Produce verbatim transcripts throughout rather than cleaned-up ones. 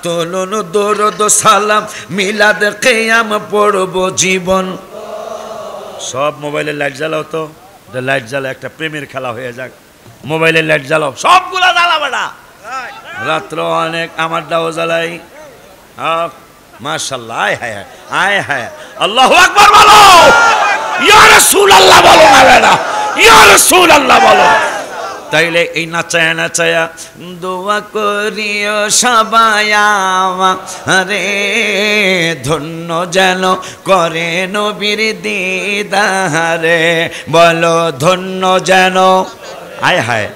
তুলুন দরুদ সালাম মিলাদ কিয়াম পড়ব জীবন। সব মোবাইলের লাইট জ্বালাও তো, লাইট জ্বালা একটা প্রেমের খেলা হয়ে যাক। মোবাইলের লাইট জ্বালাও, সবগুলা জ্বালাবে না, রাত্র অনেক আমারটাও জ্বালাই। মাশাআল্লাহ, আয় হায় আয় হায়, আল্লাহু আকবার বলো, ইয়া রাসূলুল্লাহ বলো না বেটা, ইয়া রাসূলুল্লাহ বলো। তাইলে এই নাচায়া নাচায়া দোয়া করিও সবাই আমারে, ধন্য যেন করে নবীর দিদারে, বলো ধন্য যেন, আয় হায়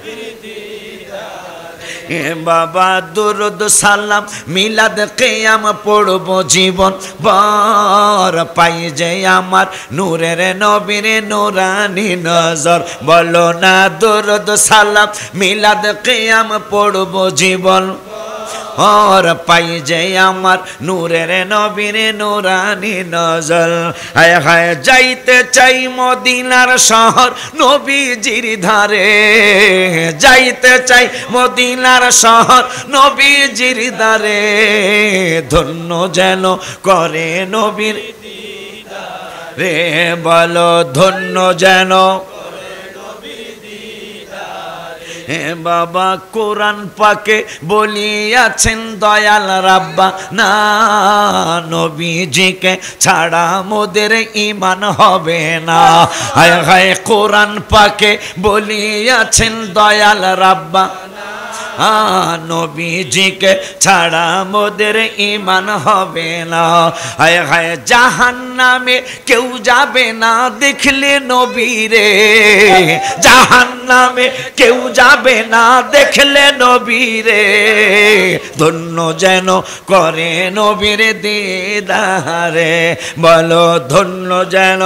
বাবা দুরুদ সালাম মিলাদ কিয়াম পড়ব জীবন ভর, পাই যে আমার নূরের নবীর নূরানি নজর, বলো না দুরুদ সালাম মিলাদ কিয়াম পড়ব জীবন और पाई जे आमार नूरेर नबीर नूरानी नजर। हाय हाय जाइते चाई मदिनार शहर नबीजिर धारे, जाइते चाई मदिनार शहर नबीजिर धारे, धन्य जेन करे नबीर रे, बोलो धन्य जेन बाबा। कुरान पाके बोलियाছেন दयाल रब्बा ना, नबीजी के छाड़ा मोदेर ईमान होबे ना। हाय हाय कुरान पाके बोलियाছেন दयाल रब्बा, नबीजी के छाड़ा मोदेर ईमान होबे ना। हाय हाय জাহান্নামে কেউ যাবে না দেখলে নবীরে, জাহান্নামে কেউ যাবে না দেখলে নবীরে, ধন্য যেন করে নবীর দিদারে, বলো ধন্য যেন।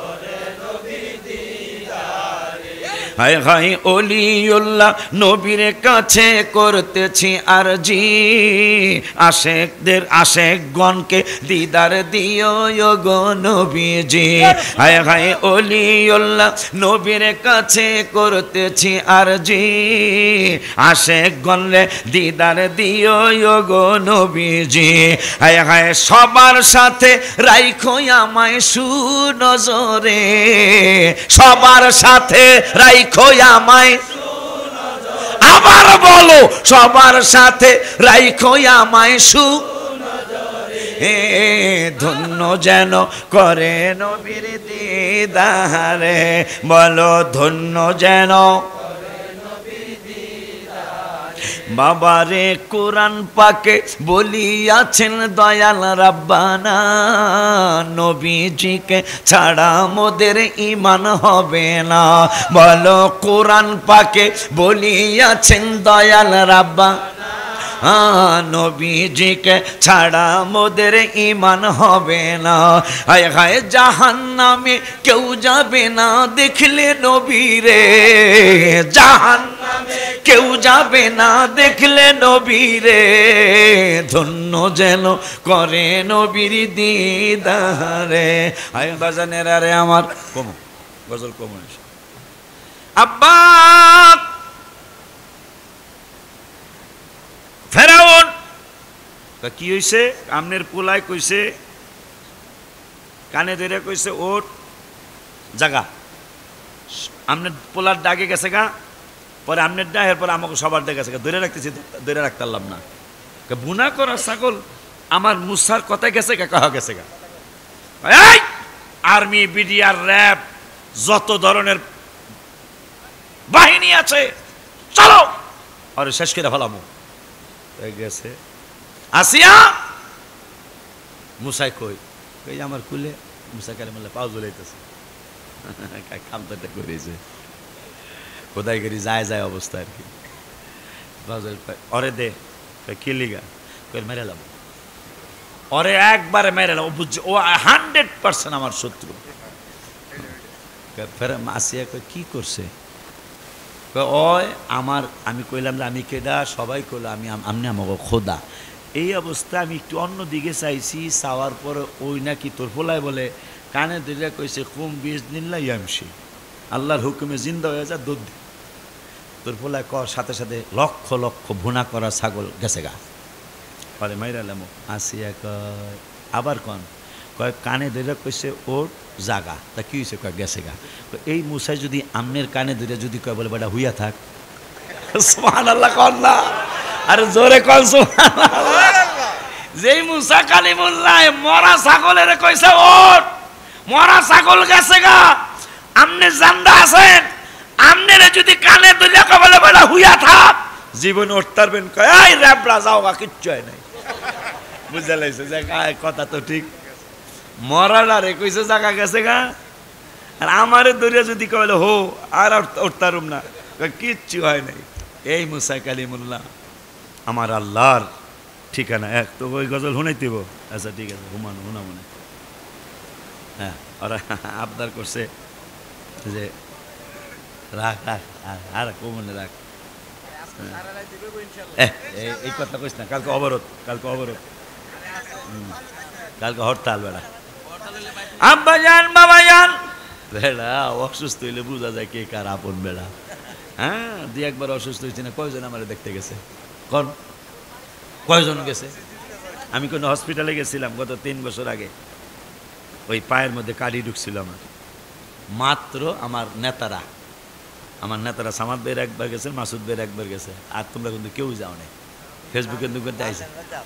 हाय हाय ओलिउल्लाह नबीर काछे करतेछि आरजी, आशेकदेर आशेकगणके दीदार दिओ गो नबीजी। हाय हाय ओलिउल्लाह नबीर काछे करतेछि आरजी, आशेकगणले दीदार दिओ गो नबीजी। हाय हाय सबार साथे राइखो आमाय सुनजरे, सबार साथे राइखो আমায়, আবার বলো সবার সাথে রাইখো আমায় সুনজরে, ধন্য যেন করে নবীর দিদারে, বলো ধন্য যেন। বাবারে কুরআন পাকে বলিয়াছেন দয়াল রাব্বানা, নবীজিকে ছাড়া মোদের ঈমান হবে না, বলো কুরআন পাকে বলিয়াছেন দয়াল রাব্বানা, নবীজিকে ছাড়া মোদের ঈমান হবে না। হায় হায় জাহান্নামে কেউ যাবে না দেখলে নবীরে, জাহান্নামে কেউ যাবে না দেখলে নবীরে, ধন্য যেন করে নবীর দিদারে। হায় বাজানেরা রে আমার কমো গজল কমো আব্বা। ফেরাউন কি হইছে, আমনের পোলায় কইছে, কানে ধরে কইছে ওঠ জাগা, আমনের পোলার ডাকে গেছে গা, পরে আমনের ডাকের পরে আমাকে সবার ডাকে গেছে গা, ধরে রাখতেছি ধরে রাখতে পারলাম না, বুনা করা ছাগল আমার মুসার কথায় গেছে গা, কহা গেছে গা। আর্মি বিডিআর র্যাব যত ধরনের বাহিনী আছে চলো আরে শেষ করে ফেলামো গেছে। আসিয়া মুসাই কই কই আমার কুলে, মুসা কালিমুল্লাহ পাও জ্বলাইতেছে, খামতাটা করেছে খোদাইগিরি যায় যায় অবস্থা আর কি। অরে দে কি লিগা কই মেরে লাম, অরে একবারে মেরে লাম, ও বুঝছে ও হান্ড্রেড পার্সেন্ট আমার শত্রু। ফের আসিয়া কই কি করছে, ওই আমার আমি কইলাম যে আমি কেডা, সবাই কইল আমি আমনি আমাকে খোদা। এই অবস্থায় আমি একটু অন্য দিকে চাইছি, চাওয়ার পরে ওই নাকি তোর পোলায় বলে কানে ধরে কইছে কুম বিশ দিন লাইয়ামসি, আল্লাহর হুকুমে জিন্দা হয়ে যা দুধ। তোর পোলায় কর সাথে সাথে লক্ষ লক্ষ ভুনা করা ছাগল গেছে গা। পরে মাইরালাম আসিয়া কয় আবার কন কয় কানে ধরে কইছে ওর জাগা তা কি হয়েছে কয় গেছে গা এই মুসাই যদি আমনের কানে ধরে যদি কয় বলে বেটা হুইয়া থাক সুবহানাল্লাহ কন না আরে জোরে কন সুবহানাল্লাহ যেই মুসা কালিমুল্লাহ মরা ছাগলের কইছে ওর মরা ছাগল গেছে গা আমনে জান্দা আছেন আমনেরে যদি কানে ধরে কয় বলে বেটা হুইয়া থাক জীবন উঠতারবেন কয় এই রেবড়া যাও গা কিচ্ছু হয় নাই বুঝা লাইছে যে কথা তো ঠিক মরালা রে কইছে জায়গা গেছে গা আর আমারে দরিয়া যদি কইলে হো আর উঠতারুম না কিচ্ছু হয় নাই এই মুসা কালিমুল্লাহ আমার আল্লাহর ঠিকানা এক তো ওই গজল শুনাইতেব আচ্ছা ঠিক আছে হুমানো হুনা মনে হ্যাঁ ওরা আবদার করছে যে রাখ রাখ আর কমনে রাখ এই কথা কইস না কালকে অবরোধ কালকে অবরোধ কালকে হরতাল বেড়া আব্বা যান বাবা যান বেড়া অসুস্থ হইলে বোঝা যায় কে কার আপন বেড়া হ্যাঁ দুই একবার অসুস্থ হয়েছে না কয়জন আমার দেখতে গেছে কোন কয়জন গেছে আমি কোনো হসপিটালে গেছিলাম গত তিন বছর আগে ওই পায়ের মধ্যে কালি ঢুকছিল আমার মাত্র আমার নেতারা আমার নেতারা সামাদ বের একবার গেছে মাসুদ বের একবার গেছে আর তোমরা কিন্তু কেউ যাও নাই ফেসবুকে করতে আইসে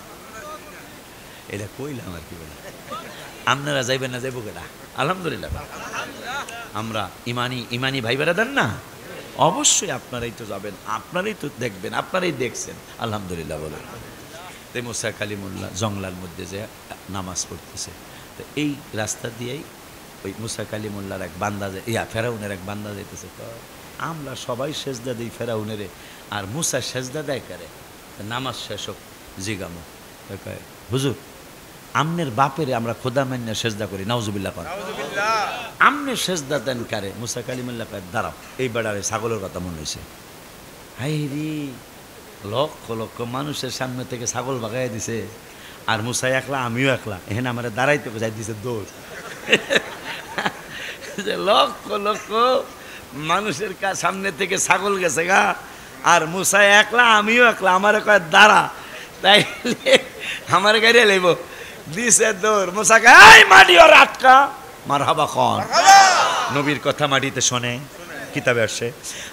এটা কইলাম আর কি বলে আপনারা যাইবেন না যাইব কেনা আলহামদুলিল্লাহ আমরা ইমানি ইমানি ভাই বেড়া দেন না অবশ্যই আপনারাই তো যাবেন আপনারাই তো দেখবেন আপনারাই দেখছেন আলহামদুলিল্লাহ বলে তাই মুসা কালিমুল্লাহ জংলার মধ্যে যে নামাজ পড়তেছে তো এই রাস্তা দিয়েই ওই মুসা কালিমুল্লাহর এক বান্দা যায় ইয়া ফেরাউনের এক বান্দা যাইতেছে আমরা সবাই সেজদা দিই ফেরাউনেরে আর মুসা সেজদা দেয় করে নামাজ শেষ হোক জিগামো কয় হুজুর আমনের বাপেরে আমরা খোদা মান্য সেজদা করি নাউজুবিল্লাহ কর আমনে সেজদা দেন কারে মুসা কালিমুল্লাহ কয় দাঁড়াও এই বেড়ারে ছাগলের কথা মনে হয়েছে হাই রে লক্ষ লক্ষ মানুষের সামনে থেকে ছাগল বাগাই দিছে আর মুসা একলা আমিও একলা এখানে আমার দাঁড়াইতে যাই দিছে দৌড় লক্ষ লক্ষ মানুষের সামনে থেকে ছাগল গেছে গা আর মুসা একলা আমিও একলা আমার কয় দাঁড়া তাই আমার গাড়ি লইব দিছে দৌড় মুসা কয় মাটি ওর আটকা মার হাবা খন নবীর কথা মাটিতে শোনে কিতাবে আসে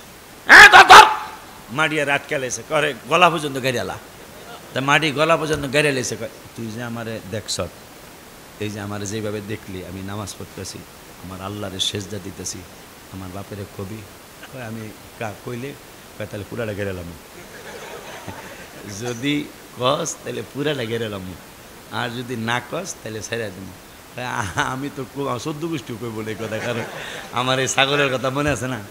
মাটি আর আটকা লেছে করে গলা পর্যন্ত গাড়িয়ালা তা মাটি গলা পর্যন্ত গাড়িয়া লেছে কয় তুই যে আমারে দেখছ এই যে আমার যেভাবে দেখলি আমি নামাজ পড়তেছি আমার আল্লাহরে সেজদা দিতেছি আমার বাপের কবি কয় আমি কা কইলে কয় তাহলে পুরাটা গেড়েলাম যদি কস তাহলে পুরাটা গেড়েলাম আর যদি না কস তাহলে ছেড়ে দিব আমি তো চোদ্দ গোষ্ঠী কই বলে কথা কারণ আমার এই ছাগলের কথা মনে আছে না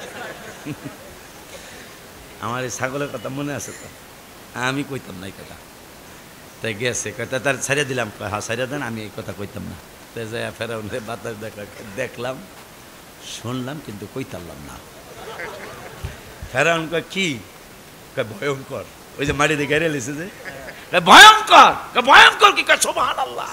আমার এই ছাগলের কথা মনে আছে তো আমি কইতাম না এই কথা তাই গেছে কথা তার ছেড়ে দিলাম হ্যাঁ ছেড়ে দেন আমি এই কথা কইতাম না তাই যাই ফেরাউনের বাতাস দেখা দেখলাম শুনলাম কিন্তু কইতারলাম না ফেরাউন কয় কি কয় ভয়ঙ্কর ওই যে মাটি দিয়ে গেড়ে লিছে যে ভয়ঙ্কর ভয়ঙ্কর কি কয় সুবহানাল্লাহ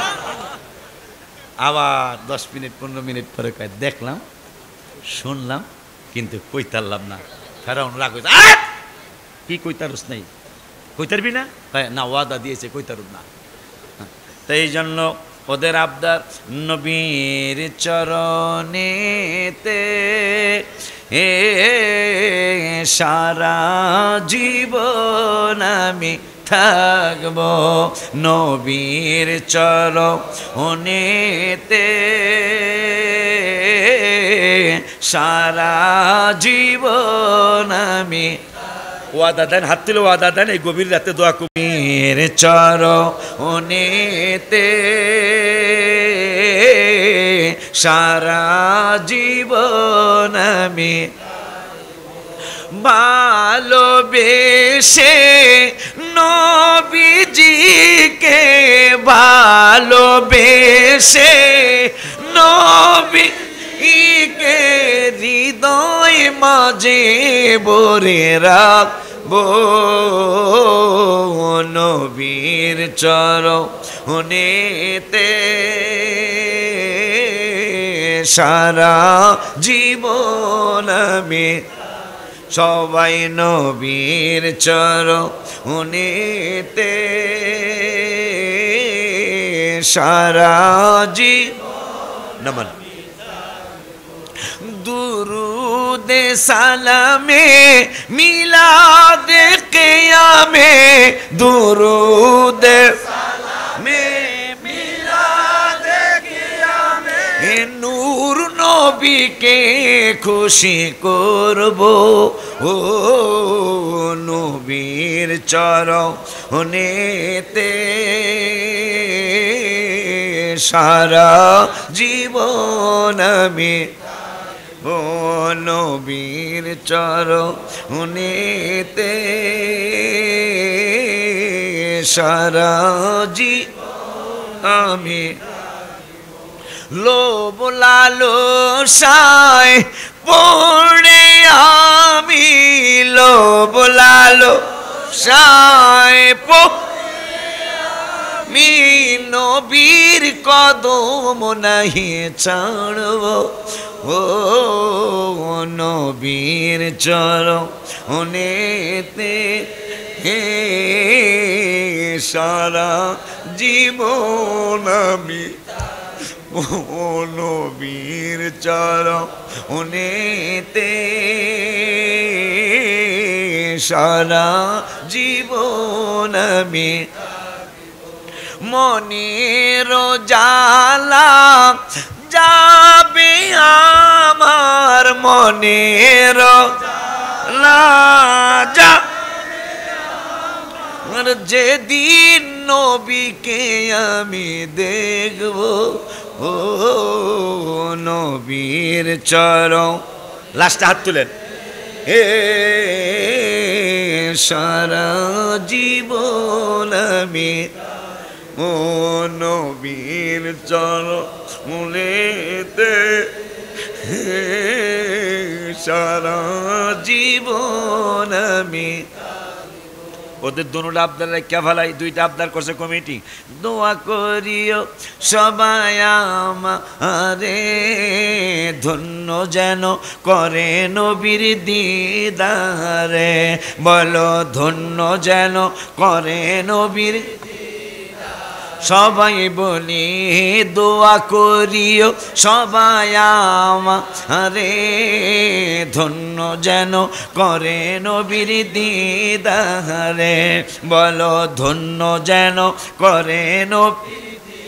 আবার দশ মিনিট পনেরো মিনিট পরে কয় দেখলাম শুনলাম কিন্তু কইতারলাম না ফেরাউন রাগ হয়েছে কি কইতারুস নাই কইতারবি না না ওয়াদা দিয়েছে কইতারুস না তো এই জন্য ওদের আবদার নবীর চরণেতে এ সারা জীবন আমি থাকব নবীর চরণেতে সারা জীবন আমি ওয়াদা দেন হাত তুলে ওয়াদা দেন এই গভীর রাতে দোয়া কবির চরণেতে সারা জীবন আমি ভালোবেসে নবীজিকে ভালোবেসে নবীকে হৃদয় মাঝে ভরে রাখবো নবীর চরণেতে সারা জীবন আমি সবাই নবীর চরণেতে সারা জীবন নমন দুরুদে সালামে মিলাদে কিয়ামে দুরুদে সালামে মিলাদে কিয়ামে নূর নবীকে খুশি করব ও নবীর চরণেতে সারা জীবন আমি ও নবীর চরণেতে সারা জীবন আমি লোভ লালসায় পড়ে আমি লোভ লালসায় পড়ে আমি নবীর কদম নাহি ছাড়ব ও নবীর চরণেতে হে সারা জীবন আমি ও নবীর চরণেতে সারা জীবন আমি মনের জালা যাবে আমার মনের লাজা আর যেদিন নবীকে আমি দেখব ও নবীর চরণ লাস্টে হাত তুলেন হে সারা জীবন আমি ও নবীর চরণেতে সারা জীবন আমি ওদের দুটা আবদার রেখা ফেলাই দুইটা আবদার করছে কমিটি দোয়া করিও সবাই আমারে ধন্য যেন করে নবীর দিদারে বলো ধন্য যেন করে নবীর সবাই বলি দোয়া করিও সবাই আমারে ধন্য যেন করে নবীর দিদারে বলো ধন্য যেন করে নবীর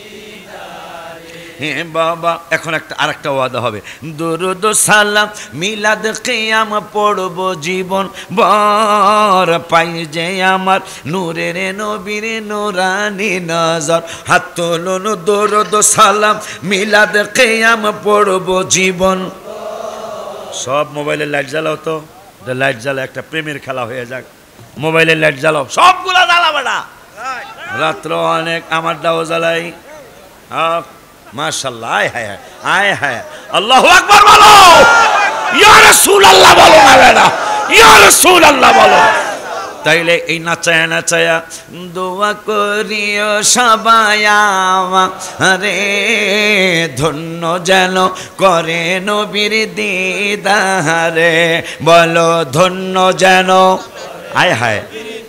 হে বাবা এখন একটা আরেকটা ওয়াদা হবে দুরুদ সালাম মিলাদ কিয়াম পড়ব জীবন বর পাই যে আমার নূরের নবীর নূরানি নজর হাত তুলুন দুরুদ সালাম মিলাদ কিয়াম পড়ব জীবন সব মোবাইলের লাইট জ্বালাও তো লাইট জ্বালা একটা প্রেমের খেলা হয়ে যাক মোবাইলের লাইট জ্বালাও সবগুলা জ্বালাবে না রাত্র অনেক আমারটাও জ্বালাই হ্যাঁ মাশাআল্লাহ আয় হায় আয় হায় আল্লাহু আকবার বলো ইয়া রাসূলুল্লাহ বলো না বেটা ইয়া রাসূলুল্লাহ বলো তাইলে এই নাচায়া নাচায়া দোয়া করিও সবাই আমারে ধন্য যেন করে নবীর দিদারে বলো ধন্য যেন আয় হায়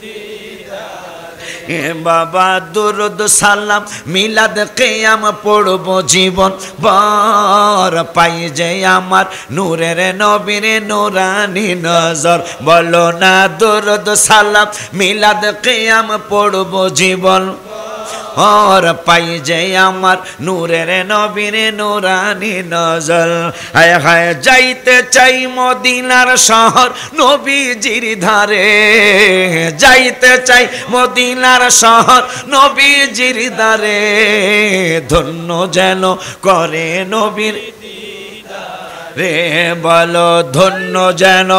বাবা দুরুদ সালাম মিলাদ কিয়াম পড়ব জীবন বর পাই যে আমার নূরের নবীর নূরানি নজর বলো না দুরুদ সালাম মিলাদ কিয়াম পড়ব জীবন और पाई जे आमार नूरेर नबीर नूरानी नजर हाय हाय जाइते चाই मदिनार शहर नबीजिर धारे जाइते चाই मदिनार शहर नबीजिर धारे धन्य जेन करे नबीर रे बोलो धन्य जेन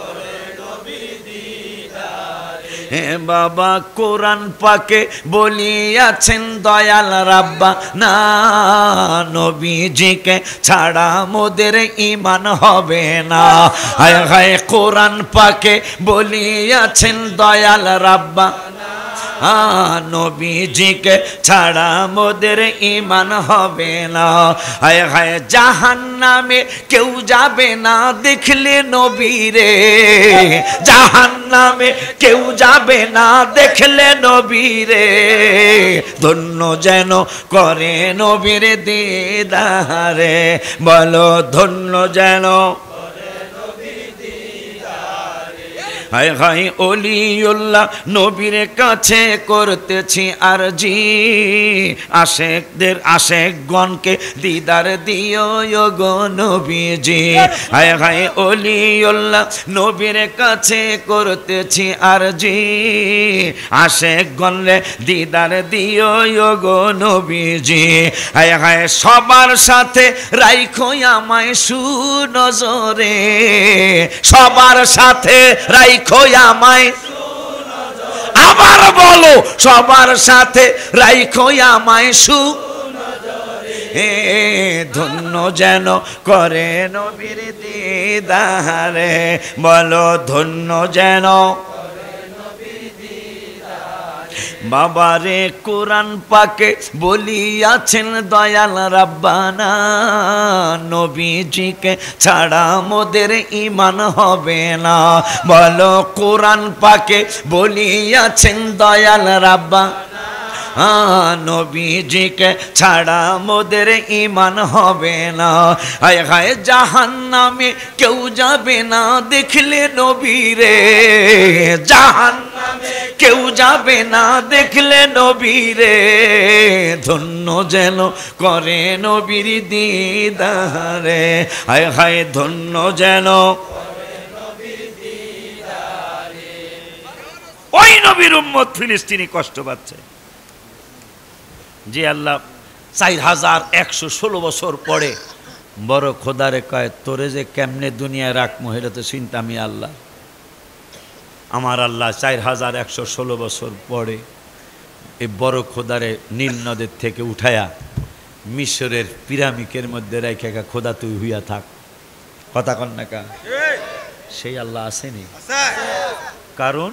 बाबा कुरान पाके बोलियाছেন दयाल रब्बा ना नबीजी के छाड़ा मोदेर ईमान होबे ना हाय हाय कुरान पाके बोलियाছেন दयाल रब्बा নবীজিকে ছাড়া মোদের ঈমান হবে না। হায় হায় জাহান্নামে কেউ যাবে না দেখলে নবীরে, জাহান্নামে কেউ যাবে না দেখলে নবীরে, ধন্য যেন করে নবীর দিদারে, বলো ধন্য যেন। হায় হায় ওলিউল্লাহ নবীর কাছে করতেছি আরজি, আশেকদের আশেকগণকে দিদার দিও গো নবীজি। হায় হায় ওলিউল্লাহ নবীর কাছে করতেছি আরজি, আশেকগণরে দিদার দিও গো নবীজি। হায় হায় সবার সাথে রাইখো আমায় সুনজরে, সবার সাথে রাইখো আমায়, আবার বলো সবার সাথে রাইখো আমায় সুনজরে, ধন্য যেন করে নবীর দিদারে, বলো ধন্য যেন। বাবারে কোরআন পাকে বলিয়াছেন দয়াল রাব্বানা, নবীজিকে ছাড়া মোদের ঈমান হবে না, বলো কোরআন পাকে বলিয়াছেন দয়াল রাব্বানা, নবীজিকে ছাড়া মোদের ঈমান হবে না। হায় হায় জাহান্নামে কেউ যাবে না দেখলে নবীরে, জাহান্নামে কেউ যাবে না দেখলে নবীরে, ধন্য যেন করে নবীর দিদারে, হায় হায় ধন্য যেন। ওই নবীর উম্মত ফিলিস্তিনি কষ্ট পাচ্ছে, যে আল্লাহ চার হাজার একশো ষোলো বছর পরে বড় খোদারে কয় তোরে যে কেমনে দুনিয়ায় রাখবো এটা তো চিন্তা আমি আল্লাহ। আমার আল্লাহ চার হাজার একশো ষোলো বছর পরে এই বড় খোদারে নীল নদের থেকে উঠায়া মিশরের পিরামিডের মধ্যে রেখে খোদা তুই হইয়া থাক, কথা কন না কা, সেই আল্লাহ আসেনি। কারণ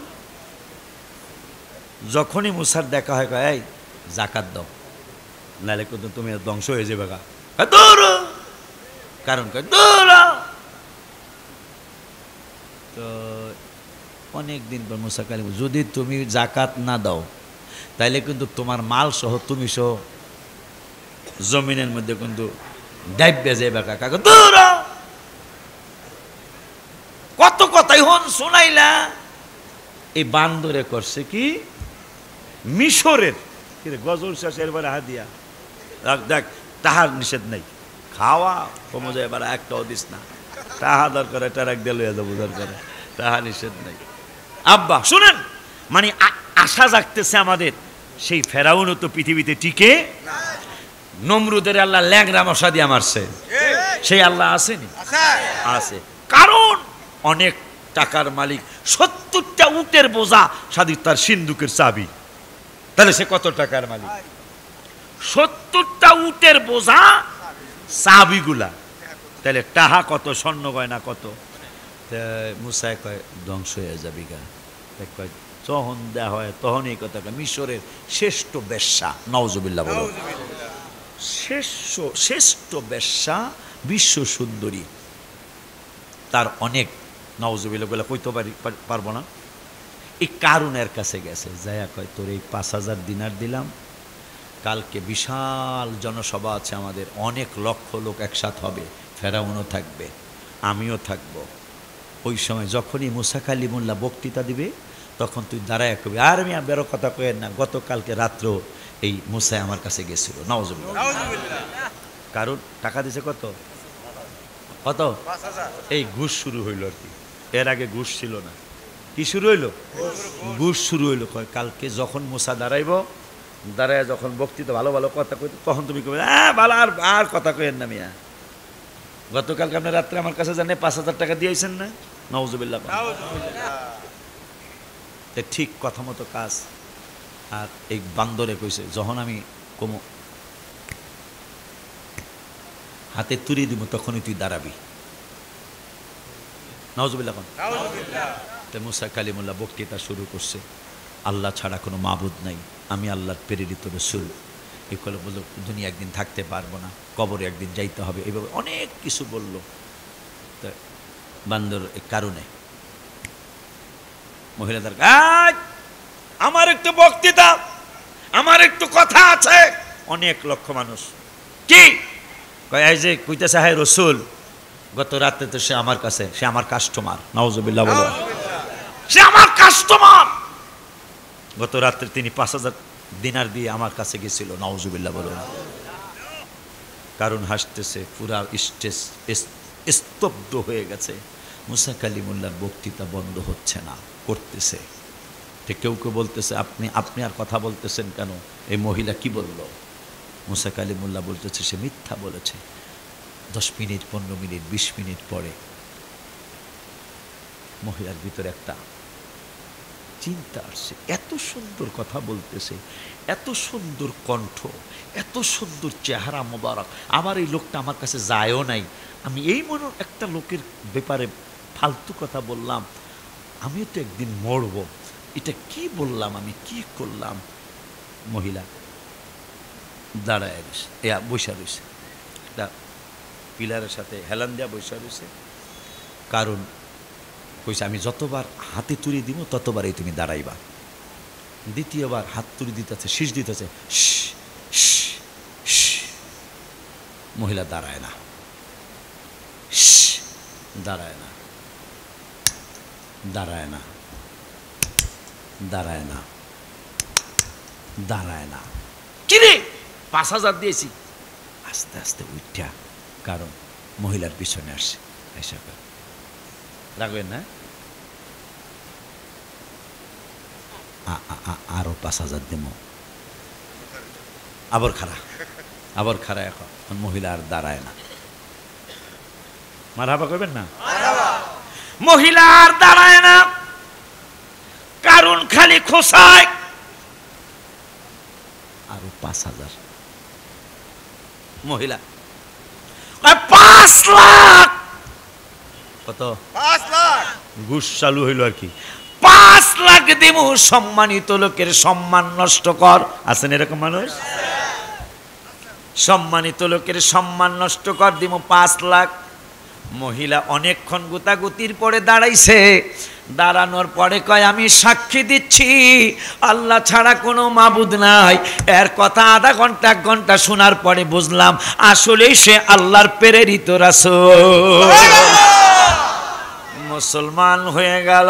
যখনই মুসার দেখা হয় কয় এই জাকাত দাও, নাহলে কিন্তু তুমি ধ্বংস হয়ে যাবে গা, কারণ কয় তো অনেক দিন পর মুসা কালিম যদি তুমি জাকাত না দাও তাইলে কিন্তু তোমার মাল সহ তুমি সহ জমিনের মধ্যে কিন্তু ডাইবে যাবে কাকা, কত কথাই হন শোনাইলা। এই বান্দরে করছে কি মিশরের গজল শেষ এরবারে হাদিয়া দেখ, তাহার নিষেধ নেই, খাওয়া কমে যায় এবার একটাও দিস না, তাহা দরকার এটা রাখ দিয়ে লইয়া যাবো দরকার, তাহা নিষেধ নেই। আব্বা শুনেন, মানে আশা জাগতেছে আমাদের, সেই ফেরাউনও তো পৃথিবীতে টিকে, নমরুদের আল্লাহ ল্যাংরা মশা দিয়ে মারছে, সেই আল্লাহ আসেনি, আছে। কারণ অনেক টাকার মালিক, সত্তরটা উটের বোঝা সাদি তার সিন্ধুকের চাবি, তাহলে সে কত টাকার মালিক? সত্তরটা উটের বোঝা চাবিগুলা, তাহলে টাহা কত, স্বর্ণ গয়না কত। মুসায় কয় ধ্বংস হয়ে যাবি গা, কয় যখন দেওয়া হয় তখন এই কথা। মিশরের শ্রেষ্ঠ বেশ্যা, নাউজুবিল্লাহ বলো, শ্রেষ্ঠ শ্রেষ্ঠ বেশ্যা, বিশ্ব সুন্দরী, তার অনেক নাউজুবিল্লাহ বলে কইতে পারি পারবো না। এই কারুনের কাছে গেছে, যাইয়া কয় তোর এই পাঁচ হাজার দিনার দিলাম, কালকে বিশাল জনসভা আছে আমাদের, অনেক লক্ষ লোক একসাথ হবে, ফেরাউনও থাকবে, আমিও থাকব। ওই সময় যখনই মুসা কালিমুল্লাহ বক্তৃতা দিবে তখন তুই দাঁড়ায় কবি আর আমি বেরো কথা কয়েন না, গতকালকে রাত্র এই মুসায় আমার কাছে গেছিল, নাউজুবিল্লাহ। কারণ টাকা দিছে কত কত, এই ঘুষ শুরু হইল আর কি, এর আগে ঘুষ ছিল না। কি শুরু হইল? ঘুষ শুরু হইল। কালকে যখন মুসা দাঁড়াইব, দাঁড়ায় যখন বক্তৃতা ভালো ভালো কথা কই, তখন তুমি কবে হ্যাঁ ভালো আর আর কথা কইেন না মিয়া, গতকালকে আপনি রাত্রে আমার কাছে জানে পাঁচ হাজার টাকা দিয়েছেন না, নাউজুবিল্লাহ। ঠিক কথা মতো কাজ। আর এই বান্দরে কইছে যখন আমি কমো হাতে তুড়ি দিব তখনই তুই দাঁড়াবি, নাউজুবিল্লাহ। মুসা কালিমুল্লাহ বক্তৃতা শুরু করছে, আল্লাহ ছাড়া কোনো মাবুদ নাই, আমি আল্লাহর প্রেরিত রসুল। এই কথা বলল, দুনিয়া একদিন থাকতে পারবো না, কবরে একদিন যাইতে হবে, এইভাবে অনেক কিছু বলল। তো বান্দর এই কারণে মহিলাদের, আমার একটু বক্তৃতা, আমার একটু কথা আছে। অনেক লক্ষ মানুষ কি কয়, এই যে কইতেছে হায় রসুল, গত রাতে তো সে আমার কাছে, সে আমার কাস্টমার। নাউজুবিল্লাহ বলো, সে আমার কাস্টমার। গত রাত্রে তিনি পাঁচ হাজার দিনার দিয়ে আমার কাছে গেছিল। নাউজুবিল্লাহ বলো। কারণ হাসতেছে, পুরা স্টেজ স্তব্ধ হয়ে গেছে। মুসা কালিমুল্লাহর বক্তৃতা বন্ধ হচ্ছে না, করতেছে। ঠিক কেউ কেউ বলতেছে, আপনি আপনি আর কথা বলতেছেন কেন? এই মহিলা কি বলল? মুসা কালিমুল্লাহ বলতেছে, সে মিথ্যা বলেছে। দশ মিনিট, পনেরো মিনিট, বিশ মিনিট পরে মহিলার ভিতরে একটা চিন্তা আসছে, এত সুন্দর কথা বলতেছে, এত সুন্দর কণ্ঠ, এত সুন্দর চেহারা মোবারক, আবার এই লোকটা আমার কাছে যায়ও নাই। আমি এই মনে একটা লোকের ব্যাপারে ফালতু কথা বললাম, আমিও তো একদিন মরব। এটা কি বললাম, আমি কি করলাম? মহিলা দাঁড়ায় রয়েছে, এ বৈশা রয়েছে, একটা পিলারের সাথে হেলান দেওয়া বৈশা রয়েছে। কারণ কইছে, আমি যতবার হাতে তুলি দিব ততবারই তুমি দাঁড়াইবা। দ্বিতীয়বার হাত তুলি দিতেছে, শীষ দিতেছে, মহিলা দাঁড়ায় না, দাঁড়ায় না, দাঁড়ায় না, দাঁড়ায় না, দাঁড়ায় না। কিরে পাঁচ হাজার দিয়েছি, আস্তে আস্তে উঠা, কারণ মহিলার পিছনে আসছে। এসে রাখবেন না, আরো পাঁচ হাজার দেব, আবার খারা, আবার খারা। এখন মহিলা আর দাঁড়ায় না। মারহাবা করবেন না? মহিলা আর দাঁড়ায় না, কারণ খালি খোসায় আরো পাঁচ হাজার। মহিলা পাঁচ লাখ, কত? পাঁচ লাখ ঘুষ চালু হইল আর কি। পাঁচ লাখ দিব, সম্মানিত লোকের সম্মান নষ্ট কর। আছেন এরকম মানুষ? সম্মানিত লোকের সম্মান নষ্ট কর, দিব পাঁচ লাখ। মহিলা অনেকক্ষণ গুতাগুতির পরে দাঁড়াইছে। দাঁড়ানোর পরে কয়, আমি সাক্ষী দিচ্ছি আল্লাহ ছাড়া কোনো মাবুদ নাই। এর কথা আধা ঘন্টা এক ঘন্টা শোনার পরে বুঝলাম আসলেই সে আল্লাহর প্রেরিত রাসূল। মুসলমান হয়ে গেল,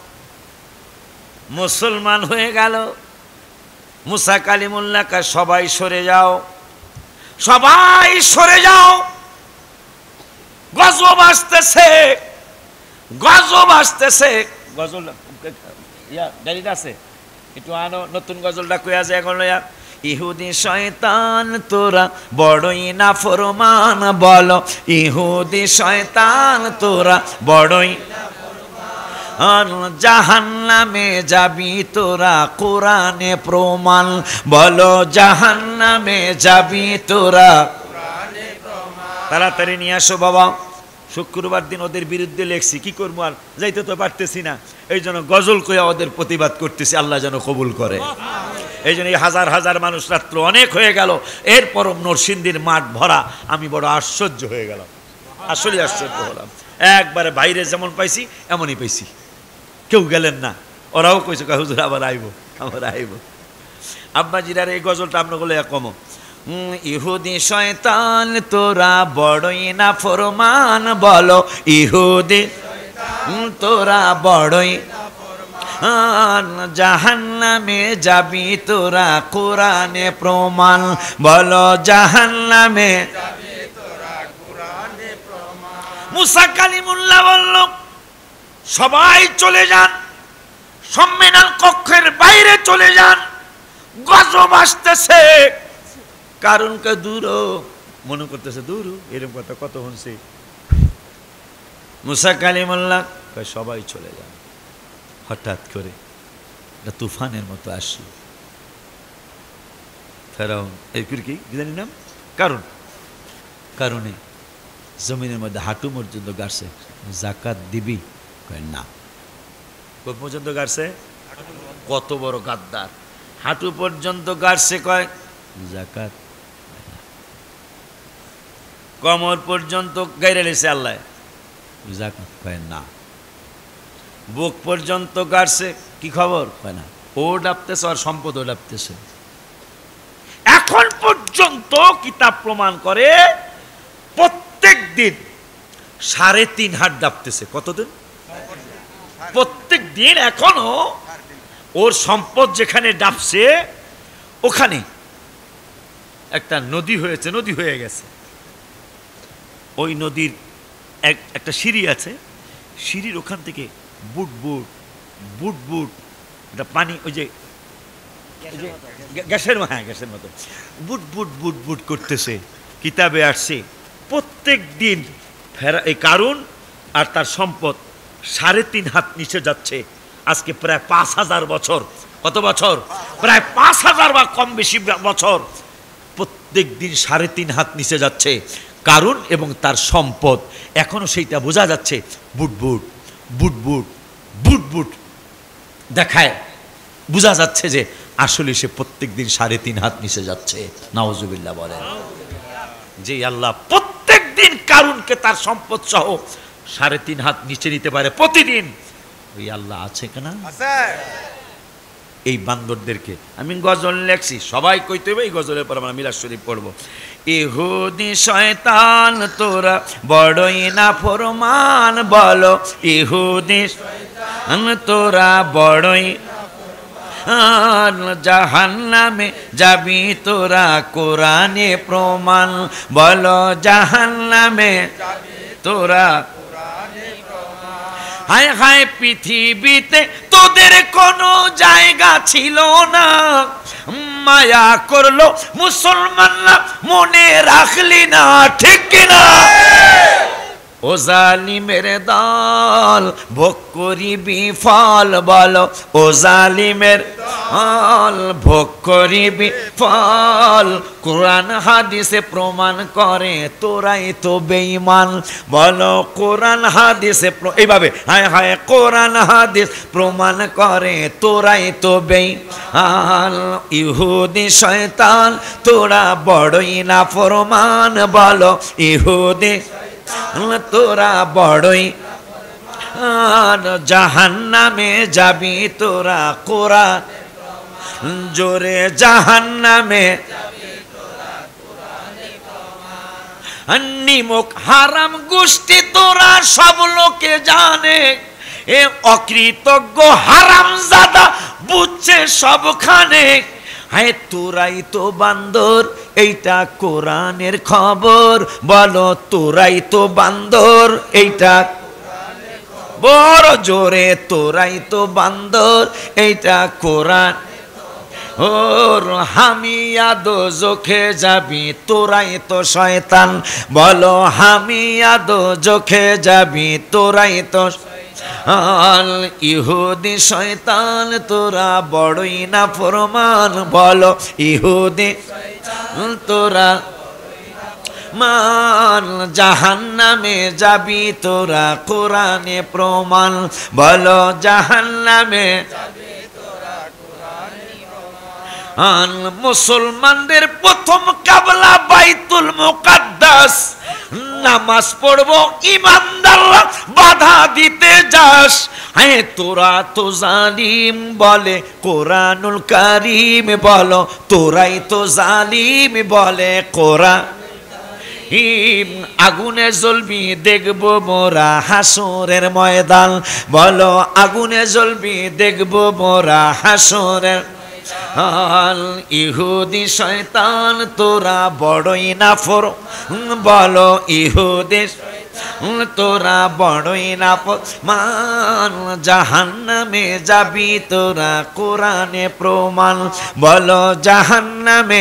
মুসলমান হয়ে গেল। মুসা কালিমুল্লাহ কয়, সবাই সরে যাও, সবাই সরে যাও, গজব আসতেছে, গজব আসতেছে। গজল ইয়া গাড়িটা আছে, একটু আনো, নতুন গজলটা কইয়া যায় এখন। ইহুদি শয়তান তোরা বড়ই না ফরমান, বলো ইহুদি শয়তান তোরা বড়ই জাহান্নামে যাবি তোরা, কোরআনে প্রমাণ, বলো জাহান্নামে যাবি তোরা। তাড়াতাড়ি নিয়ে আসো বাবা, শুক্রবার দিন ওদের বিরুদ্ধে লেখছি, কি করবো আর যাইতে তো পারতেছি না, এই জন্য গজল কইয়া ওদের প্রতিবাদ করতেছি, আল্লাহ যেন কবুল করে। এই জন্য এই হাজার হাজার মানুষ, রাত্র অনেক হয়ে গেল, এরপরও নরসিংদীর মাঠ ভরা। আমি বড় আশ্চর্য হয়ে গেলাম, আসলে আশ্চর্য হলাম। একবারে বাইরে যেমন পাইছি এমনই পাইছি, কেউ গেলেন না। ওরাও কইছে, হুজুর আবার আইব, আবার আইব। আব্বা জিরার এই গজলটা আপনার বলে কমো। ইহুদি শয়তান তোরা বড়ই না ফরমান, বলো ইহুদি তোরা বড়ই, জাহান্নামে যাবি তোরা, কোরআনে প্রমাণ, বলো জাহান্নামে। মুসা কালিমুল্লাহ বলল, সবাই চলে যান, সম্মেলন কক্ষের বাইরে চলে যান, গজব আসতেছে। কারণ কে দূর মনে করতেছে, দূর এরকম কথা কত শুনছি। মুসা কালিমুল্লাহ সবাই চলে যান। হঠাৎ করে একটা তুফানের মতো আসলো। ফেরাউন এই করে কি জানি নাম, কারণ কারণে জমিনের মধ্যে হাঁটু পর্যন্ত গাড়ছে। জাকাত দিবি? না। কোন পর্যন্ত গাড়ছে? কত বড় গাদ্দার, হাঁটু পর্যন্ত গাড়ছে, কয় যাকাত। কমর পর্যন্ত গাইরে লেছে আল্লাহ, যাকাত কয় না। বুক পর্যন্ত গাড়ছে, কি খবর কয় না। ও ডাবতেছে, আর সম্পদ ও ডাবতেছে। এখন পর্যন্ত কিতাব প্রমাণ করে প্রত্যেক দিন সাড়ে তিন হাত ডাবতেছে। কতদিন? প্রত্যেক দিন। এখনো ওর সম্পদ যেখানে ডাবছে ওখানে একটা নদী হয়েছে, নদী হয়ে গেছে। ওই নদীর এক একটা সিঁড়ি আছে, সিঁড়ির ওখান থেকে বুট বুট বুট বুট একটা পানি, ওই যে গ্যাসের, হ্যাঁ গ্যাসের মতো বুট বুট বুট বুট করতেছে। কিতাবে আসছে প্রত্যেক দিন ফেরা এই কারণ আর তার সম্পদ সাড়ে তিন হাত নিচে যাচ্ছে। আজকে প্রায় পাঁচ হাজার বছর, কত বছর? প্রায় পাঁচ হাজার বা কম বেশি বছর প্রত্যেক দিন সাড়ে তিন হাত নিচে যাচ্ছে কারণ এবং তার সম্পদ। এখনো সেইটা বোঝা যাচ্ছে। বুট বুট বুট বুট বুট বুট দেখায় বোঝা যাচ্ছে যে আসলে সে প্রত্যেক দিন সাড়ে তিন হাত নিচে যাচ্ছে। নাউজুবিল্লাহ বলেন। যে আল্লাহ প্রত্যেক দিন কারুনকে তার সম্পদ সহ সাড়ে তিন হাত নিচে নিতে পারে প্রতিদিন, ওই আল্লাহ আছে কিনা? এই বান্দরদেরকে আমি গজল লেখছি, সবাই কইতে হবে এই গজলের পর আমরা মিলাদ শরীফ পড়বো। ইহুদি শয়তান তোরা বড়ই না ফরমান, বলো ইহুদি শয়তান তোরা বড়ই জাহান্নামে যাবি তোরা, কোরআনে প্রমাণ, বলো জাহান্নামে তোরা। হায় হায় পৃথিবীতে তোদের কোনো জায়গা ছিল না, মায়া করলো মুসলমানরা মনে রাখলি না, ঠিক কিনা? ও জালিমের দল ভোগ করিবি ফল, বলো ও জালিমের দল ভোগ করিবি ফল। কোরআন হাদিসে প্রমাণ করে তোরাই তো বেঈমান, বলো কোরআন হাদিসে এইভাবে হায় হায় কোরআন হাদিস প্রমাণ করে তোরাই তো বেঈমান। ইহুদি শয়তান তোরা বড়ই না ফরমান, বলো ইহুদি তোরা বড়ই জাহান্নামে যাবি তোরা, কোরআন জোরে জাহান্নামে। নিমক হারাম গোষ্ঠী তোরা সব লোকে জানে, এ অকৃতজ্ঞ হারামজাদা বুঝছে সবখানে। হায় তোরাই তো বান্দর, এইটা কোরআনের খবর, বলো তোরাই তো বান্দর, এইটা বড় জোরে তোরাই তো বান্দর, এইটা কোরআন। ওর হামিয়া দোজখে যাবি তোরাই তো শয়তান, বলো হামিয়া দোজখে যাবি তোরাই তো শয়তান। ইহুদি শয়তান তোরা বড়ই না ফরমান, বলো ইহুদি তোরা মান জাহান্নামে যাবি তোরা, কোরআনে প্রমাণ, বলো জাহান্নামে। আন মুসলমানদের প্রথম কাবলা বাইতুল মুকাদ্দাস, নামাজ পড়বো ইমানদাররা বাধা দিতে যাস। হ্যাঁ তোরা তো জালিম, বলে কোরআনুল কারীম, বলো তোরাই তো জালিম, বলে কোরআন। আগুনে জ্বলবি দেখবো মোরা হাসরের ময়দান, বলো আগুনে জ্বলবি দেখবো মোরা হাসরের। ইহুদি শয়তান তোরা বড়ই না ফর, বলো ইহুদি তোরা বড়ই না মান, জাহান্নামে যাবি তোরা, কোরআনে প্রমাণ, বলো জাহান্নামে।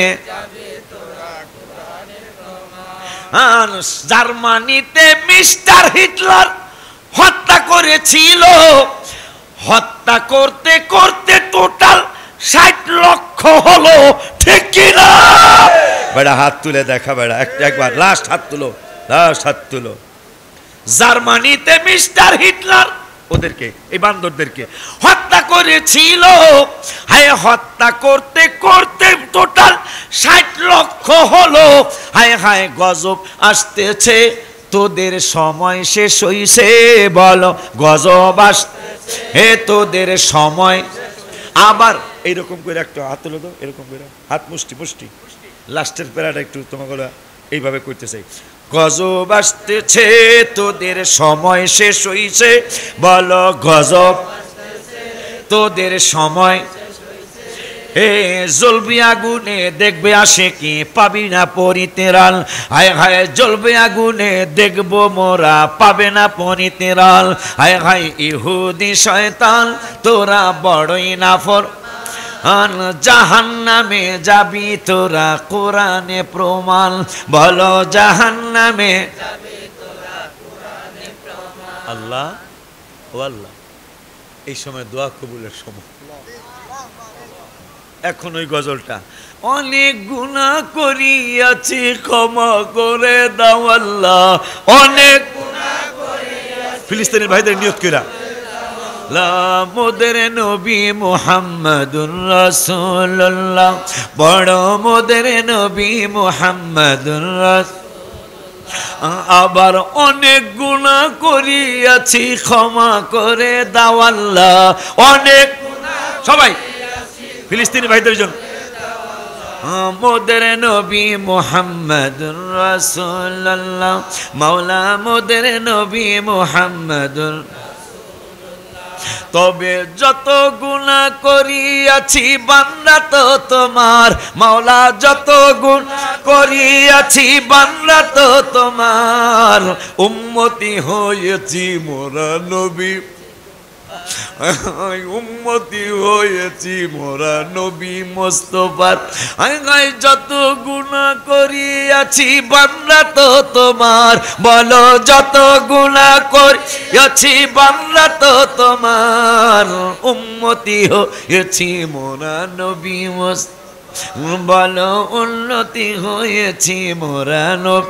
জার্মানিতে মিস্টার হিটলার হত্যা করেছিল, হত্যা করতে করতে টোটাল ষাট লক্ষ হলো, ঠিক কিনা? বেড়া হাত তুলে দেখা, বেড়া একবার লাস্ট হাত তুলো, লাস্ট হাত তুলো। জার্মানিতে মিস্টার হিটলার ওদেরকে, এই বান্দরদেরকে হত্যা করেছিল। হায় হত্যা করতে করতে টোটাল ষাট লক্ষ হলো। হায় হায় গজব আসতেছে, তোদের সময় শেষ হইছে, বলো গজব আসতেছে, হে তোদের সময়। আবার এইরকম করে একটা হাত তুলে দাও, এরকম করে হাত মুষ্টি মুষ্টি, লাস্টের প্যারাটা একটু তোমাকে এইভাবে করতে চাই। গজব আসতেছে, তোদের সময় শেষ হইছে, বলো গজব তোদের সময়। এ জ্বলবে আগুনে দেখবে আসে কি, পাবি না পরিতেরাল। হায় হায় জ্বলবে আগুনে দেখবো মোরা, পাবে না পরিতেরাল। হায় হায় ইহুদি শয়তান তোরা বড়ই নাফর, জাহান্নামে যাবি তোরা, কোরআনে প্রমাণ, বলো জাহান্নামে। আল্লাহ ও আল্লাহ, এই সময় দোয়া কবুলের সময়। এখন ওই গজলটা, অনেক গুনাহ করিয়াছি ক্ষমা করে দাও আল্লাহ, অনেক গুনাহ করিয়াছি। ফিলিস্তিনের ভাইদের নিয়ত কইরা, মোদের নবী মুহাম্মাদুর রাসূলুল্লাহ, বড় মোদের নবী মুহাম্মাদুর রাসূলুল্লাহ। আবার অনেক গুনাহ করিয়াছি ক্ষমা করে দাও আল্লাহ, অনেক সবাই ফিলিস্তিনি ভাইদের জন্য। মোদের নবী মুহাম্মাদুর রাসূলুল্লাহ, মাওলা মোদের নবী মুহাম্মাদুর। তবে যত গুনাহ করিয়াছি বান্দা তো তোমার, মাওলা যত গুনাহ করিয়াছি বান্দা তো তোমার, উম্মতি হয়েছি মোরা নবী, উম্মতি হয়েছি মোরা নবী মুস্তাফার। যত গুনাহ করিয়াছি বান্দা তো তোমার, বলো যত গুনাহ করিয়াছি বান্দা তো তোমার, উম্মতি হয়েছি মোরা নবী মুস্তাফার, বলো উন্নতি হয়েছি মোরা নবী।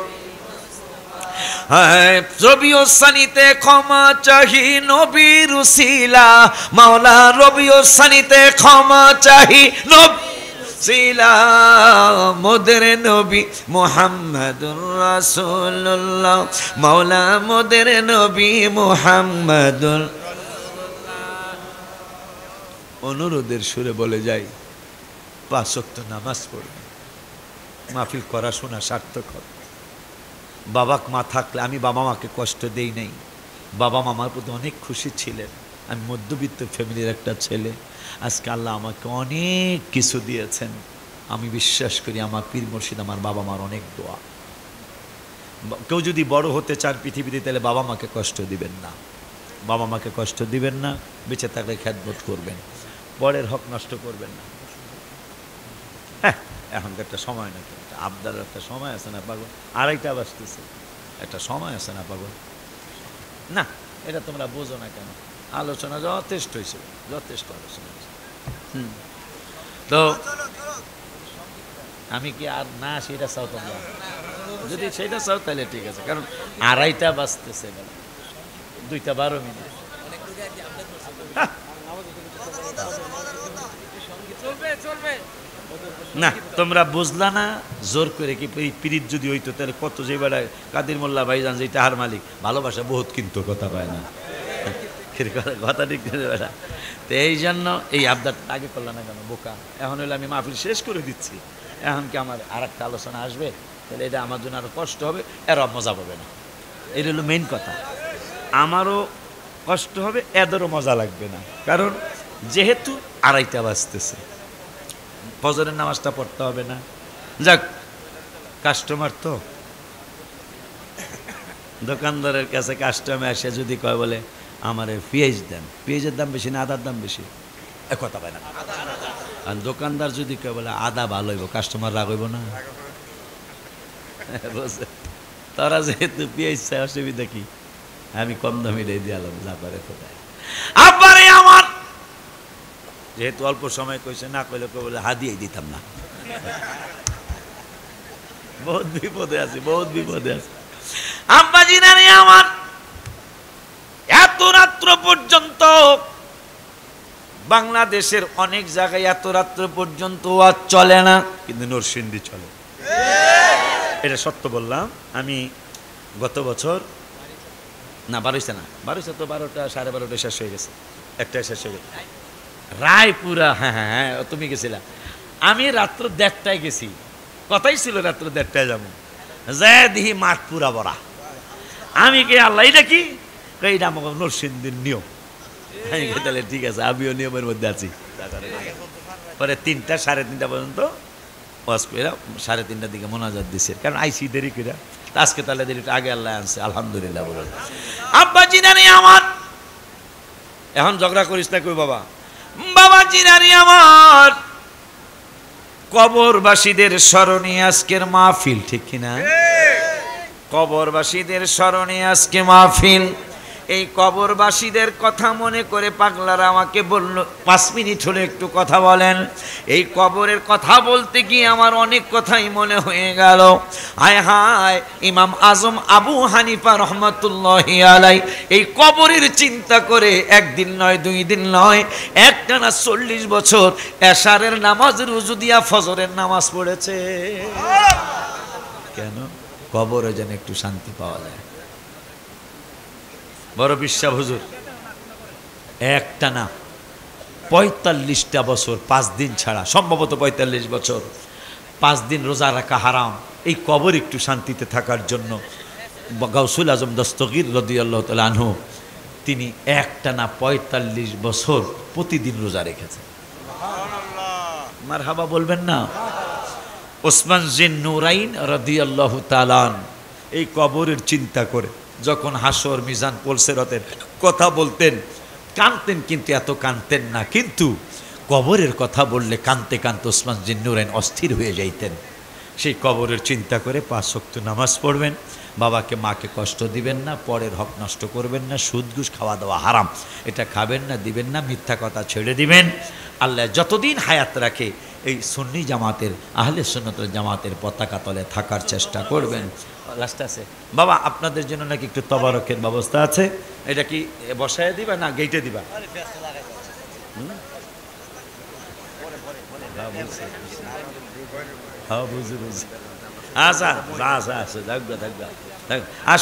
রবিউ সানিতে ক্ষমা চাহি নবীর উসিলা, মাওলা রবিউ সানিতে ক্ষমা চাহি নবীর উসিলা, মোদের নবী মুহাম্মাদুর রাসূলুল্লাহ, মাওলা মোদের নবী মুহাম্মাদুর। অনুরোধের সুরে বলে যাই, পাঁচ ওয়াক্ত নামাজ পড়বে, মাহফিল করা শোনা সার্থক হবে। বাবা মা থাকলে, আমি বাবা মাকে কষ্ট দেই নাই, বাবা মামার প্রতি অনেক খুশি ছিলেন। আমি মধ্যবিত্ত ফ্যামিলির একটা ছেলে, আজকে আল্লাহ আমাকে অনেক কিছু দিয়েছেন। আমি বিশ্বাস করি আমার পীর মুর্শিদ আমার বাবা মার অনেক দোয়া। কেউ যদি বড় হতে চান পৃথিবীতে, তাহলে বাবা মাকে কষ্ট দিবেন না, বাবা মাকে কষ্ট দিবেন না, বেঁচে থাকলে খেদমত করবেন, বড়ের হক নষ্ট করবেন না। হ্যাঁ, এখন একটা সময় না, আবদার একটা সময় আছে না পাগল, আড়াইটা বাজতেছে, একটা সময় আছে না পাগল না, এটা তোমরা বোঝো না কেন? আলোচনা যথেষ্ট হয়েছে, যথেষ্ট আলোচনা হয়েছে। হুম, তো আমি কি আর না সেটা চাও তোমরা? যদি সেটা চাও তাহলে ঠিক আছে, কারণ আড়াইটা বাজতেছে, দুইটা বারো মিনিট। না তোমরা বুঝলা না, জোর করে কি পিরিত যদি হইতো তাহলে কত, যে বেড়ায় কাদির মোল্লা ভাইজান যে তাহার মালিক, ভালোবাসা বহুত কিন্তু কথা পায় না, কথা ঠিক বেড়া। তো এই জন্য এই আবদারটা আগে করলাম না কেন বোকা? এখন হলে আমি মাহফিল শেষ করে দিচ্ছি, এখন কি আমার আর একটা আলোচনা আসবে? তাহলে এটা আমার জন্য আরো কষ্ট হবে, এর মজা পাবে না। এটা হলো মেইন কথা, আমারও কষ্ট হবে, এদেরও মজা লাগবে না, কারণ যেহেতু আড়াইটা বাজতেছে, ফজরের নামাজটা পড়তে হবে না। যাক, কাস্টমার তো, দোকানদারের কাছে কাস্টমার এসে যদি কয় বলে আমার পেঁয়াজ দেন, পেঁয়াজের দাম বেশি না আদার দাম বেশি, এ কথা পায় না। আর দোকানদার যদি কয় বলে আদা ভালো হইব, কাস্টমার রাগ হইব না? তারা যেহেতু পেঁয়াজ চাই, অসুবিধা কি? আমি কম দামি দিয়ে দিলাম, যা পারে কোথায়। আবারে আমার যেহেতু অল্প সময় কইছে, না কইলে কেউ বলে হাদিয়ে দিতাম না। বহুত বিপদে আছি, বহুত বিপদে আছি। আব্বাজি নানি আমার এত রাত রাত্র পর্যন্ত বাংলাদেশের অনেক জায়গায় এত রাত্র পর্যন্ত ওয়াজ চলে না, কিন্তু নরসিংদী চলে। এটা সত্য বললাম। আমি গত বছর না বারোইশা না বারোইশা তো বারোটা সাড়ে বারোটা শেষ হয়ে গেছে, একটা শেষ হয়ে গেছে। রায়পুরা, হ্যাঁ হ্যাঁ হ্যাঁ তুমি গেছিলা। আমি রাত্র দেড়টায় গেছি, কথাই ছিল রাত্র দেড়টায় যাবো, যায় দিহি মাঠ পুরা ভরা। আমি কে আল্লাহ এটা কি, এইটা আমাকে নরসিংদীর নিয়ম। আমি তাহলে ঠিক আছে, আমিও নিয়মের মধ্যে আছি। পরে তিনটা সাড়ে তিনটা পর্যন্ত ওয়াজ করে সাড়ে তিনটার দিকে মোনাজাত দিছে, কারণ আইসি দেরি করে। আজকে তাহলে দেরিটা আগে আল্লাহ আনছে, আলহামদুলিল্লাহ বলুন। আব্বা জিনানি আমার, এখন ঝগড়া করিস না কই বাবা, বাবা জিনানি আমার, কবরবাসীদের স্মরণে আজকের মাহফিল, ঠিক কিনা? কবরবাসীদের স্মরণে আজকে মাহফিল। এই কবরবাসীদের কথা মনে করে পাগলারা আমাকে বলল, পাঁচ মিনিট হলে একটু কথা বলেন। এই কবরের কথা বলতে গিয়ে আমার অনেক কথাই মনে হয়ে গেল। হায় হায়, ইমাম আজম আবু হানিফা রহমতুল্লাহি আলাই এই কবরের চিন্তা করে একদিন নয় দুই দিন নয়, একটানা চল্লিশ বছর এশারের নামাজ রুজু দিয়া ফজরের নামাজ পড়েছে। কেন? কবরে যেন একটু শান্তি পাওয়া যায়। বড় বিশ্বাস হুজুর একটা না পঁয়তাল্লিশটা বছর পাঁচ দিন ছাড়া, সম্ভবত পঁয়তাল্লিশ বছর পাঁচ দিন রোজা রাখা হারাম, এই কবর একটু শান্তিতে থাকার জন্য গাউসুল আজম দস্তগীর রাদিয়াল্লাহু তাআলা আনহু তিনি একটা না পঁয়তাল্লিশ বছর প্রতিদিন রোজা রেখেছেন। মারহাবা বলবেন না? ওসমান জিন নুরাইন রাদিয়াল্লাহু তাআলা এই কবরের চিন্তা করে যখন হাসর মিজান পলসেরতের কথা বলতেন কানতেন, কিন্তু এত কানতেন না, কিন্তু কবরের কথা বললে কানতে কানতে ওসমান জিন নুরাইন অস্থির হয়ে যাইতেন। সেই কবরের চিন্তা করে পাঁচ ওয়াক্ত নামাজ পড়বেন, বাবাকে মাকে কষ্ট দিবেন না, পরের হক নষ্ট করবেন না, সুদ ঘুষ খাওয়া দাওয়া হারাম, এটা খাবেন না, দিবেন না, মিথ্যা কথা ছেড়ে দিবেন। আল্লাহ যতদিন হায়াত রাখে এই সুন্নি জামাতের, আহলে সুন্নতের জামাতের পতাকা তলে থাকার চেষ্টা করবেন। লাস্ট আছে বাবা, আপনাদের জন্য নাকি একটু তবারকের ব্যবস্থা আছে, এটা কি বসায় দিবা না গেটে দিবা? আচ্ছা আচ্ছা আচ্ছা থাকবে থাকবে।